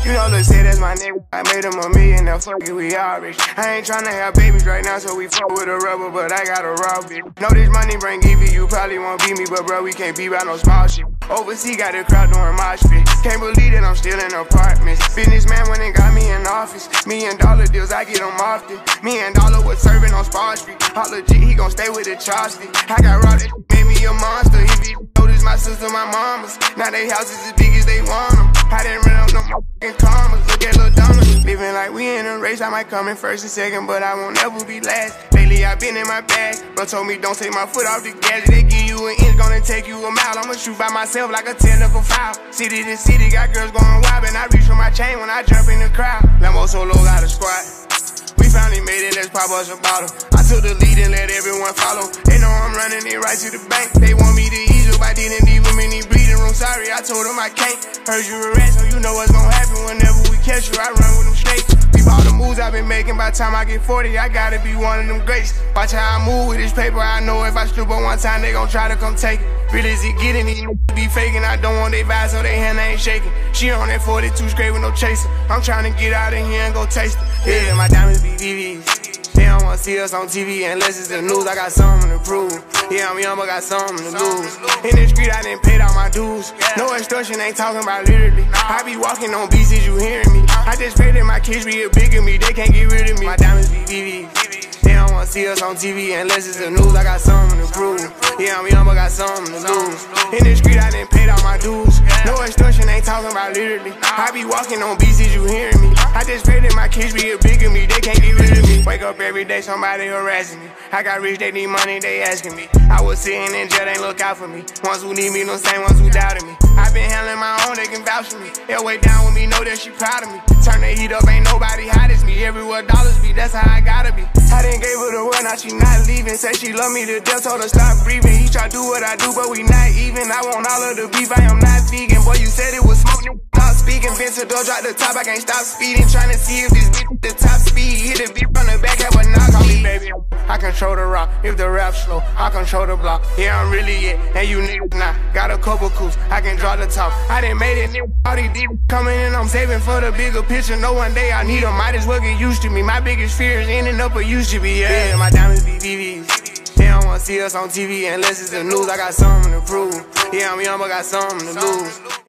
You know, let's say that's my nigga. I made him a millionaire, fuck it, we all rich. I ain't tryna have babies right now, so we fuck with a rubber, but I got a raw bitch. Know this money bring Evie, you probably won't beat me, but bro, we can't be by no small shit. Overseas got the crowd doing mosh pit. Can't believe that I'm still in apartments. Businessman went and got me in office. $1 million deals, I get them often. $1 million was serving on Spar Street. All legit, he gon' stay with the chopstick. I got raw, that made me a monster. If he notice my sister, my mamas. Now they houses as big as they want them. I didn't run up no fucking commas. Look at Lil Donna. Living like we in a race. I might come in first and second, but I won't ever be last. Lately I been in my bag. Bro told me don't take my foot off the gas. They give you an inch, gonna take you a mile. I'ma shoot by myself like a technical foul. City to city, got girls going wild, and I reach for my chain when I jump in the crowd. Lambo solo got a squad. We finally made it, let's pop us a bottle. I took the lead and let everyone follow. They know I'm running it right to the bank. They want me to ease up, I didn't leave them in the bleeding room. Sorry, I told them I can't. Heard you a rat, so you know what's gonna happen whenever we catch you. I run with them snakes. Peep all the moves I've been making. By the time I get 40, I gotta be one of them greats. Watch how I move with this paper. I know if I slip on one time, they gon' try to come take it. Really is it getting these be faking? I don't want they vibes, so they hand ain't shaking. She on that 42 straight with no chaser. I'm trying to get out of here and go taste it. Yeah, my diamonds be VVs. They don't wanna see us on TV unless it's the news. I got something to prove. Yeah, I'm young, but got something to lose. In the street, I didn't pay all my dues. No instruction, ain't talking about literally. I be walking on beats, is you hearing me? I just pray that my kids be a bigger me. They can't get rid of me. My diamonds be VVs. They don't wanna see us on TV unless it's the news. I got something to prove. Yeah, I'm young, but got something to lose. In the street, I didn't pay all my dues. No instruction, ain't talking about literally. I be walking on beats, is you hearing me? I just pray that my kids be a bigger me. They can't get rid of me. Wake up every day, somebody harassing me. I got rich, they need money, they asking me. I was sitting in jail, they look out for me. Ones who need me, no same ones who doubted me. I been handling my own, they can vouch for me. They'll way down with me, know that she proud of me. Turn the heat up, ain't nobody hot as me. Everywhere dollars be, that's how I gotta be. I didn't gave her the word, now she not leaving. Say she love me to death, told her stop breathing. He try do what I do, but we not even. I want all of the beef, I am not vegan. Boy, you said it was smoke, stop speaking. Vince door, drop the top, I can't stop speeding. Trying to see if this bitch the top speed. Hit the beat from the back, have a knock on me, baby. I control the rock, if the rap slow, I control the block. Yeah, I'm really it, and you niggas not. Got a couple coups, I can draw the top. I done made it, nigga, all these deep coming in, I'm saving for the bigger picture. No one day I need them, might as well get used to me. My biggest fear is ending up a used to be, yeah. My diamonds be VVs. They don't wanna see us on TV unless it's the news. I got something to prove. Yeah, I'm young, but got something to lose.